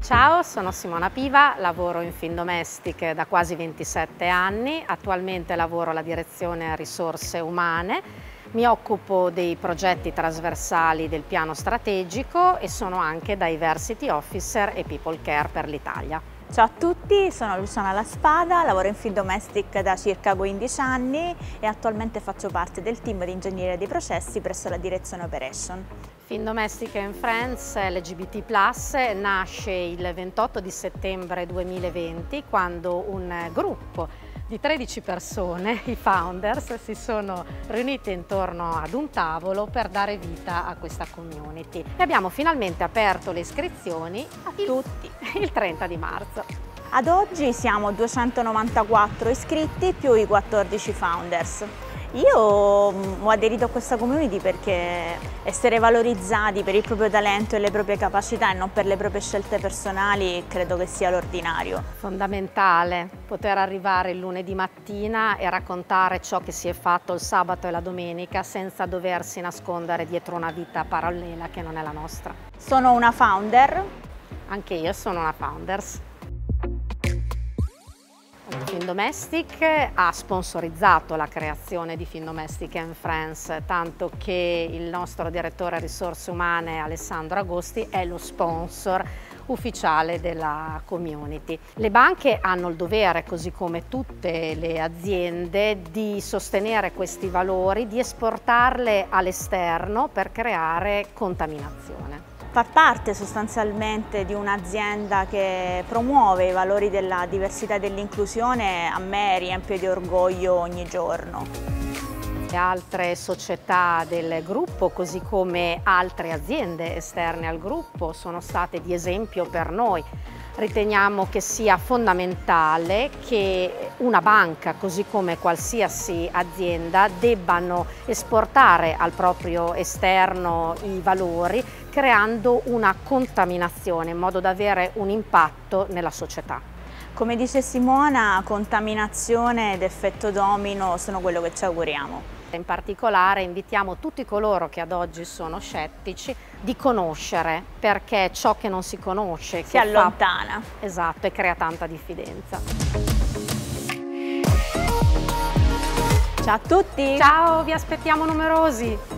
Ciao, sono Simona Piva, lavoro in Findomestic da quasi 27 anni, attualmente lavoro alla direzione risorse umane, mi occupo dei progetti trasversali del piano strategico e sono anche Diversity Officer e People Care per l'Italia. Ciao a tutti, sono Luciana La Spada, lavoro in Findomestic da circa 15 anni e attualmente faccio parte del team di ingegneria dei processi presso la direzione Operation. Findomestic & Friends LGBT+ nasce il 28 di settembre 2020 quando un gruppo di 13 persone, i founders, si sono riuniti intorno ad un tavolo per dare vita a questa community. E abbiamo finalmente aperto le iscrizioni a tutti il 30 di marzo. Ad oggi siamo 294 iscritti più i 14 founders. Io ho aderito a questa community perché essere valorizzati per il proprio talento e le proprie capacità e non per le proprie scelte personali credo che sia l'ordinario. Fondamentale poter arrivare il lunedì mattina e raccontare ciò che si è fatto il sabato e la domenica senza doversi nascondere dietro una vita parallela che non è la nostra. Sono una founder. Anche io sono una founders. Findomestic ha sponsorizzato la creazione di Findomestic & Friends, tanto che il nostro direttore risorse umane Alessandro Agosti è lo sponsor ufficiale della community. Le banche hanno il dovere, così come tutte le aziende, di sostenere questi valori, di esportarle all'esterno per creare contaminazione. Far parte sostanzialmente di un'azienda che promuove i valori della diversità e dell'inclusione a me riempie di orgoglio ogni giorno. Le altre società del gruppo, così come altre aziende esterne al gruppo, sono state di esempio per noi. Riteniamo che sia fondamentale che una banca, così come qualsiasi azienda, debbano esportare al proprio esterno i valori, creando una contaminazione in modo da avere un impatto nella società. Come dice Simona, contaminazione ed effetto domino sono quello che ci auguriamo. In particolare invitiamo tutti coloro che ad oggi sono scettici di conoscere, perché ciò che non si conosce si allontana. Esatto, e crea tanta diffidenza. Ciao a tutti! Ciao, vi aspettiamo numerosi!